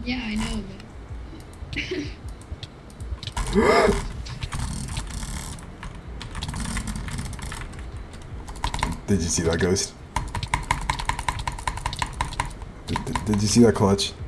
Yeah, I know, Did you see that ghost? Did you see that clutch?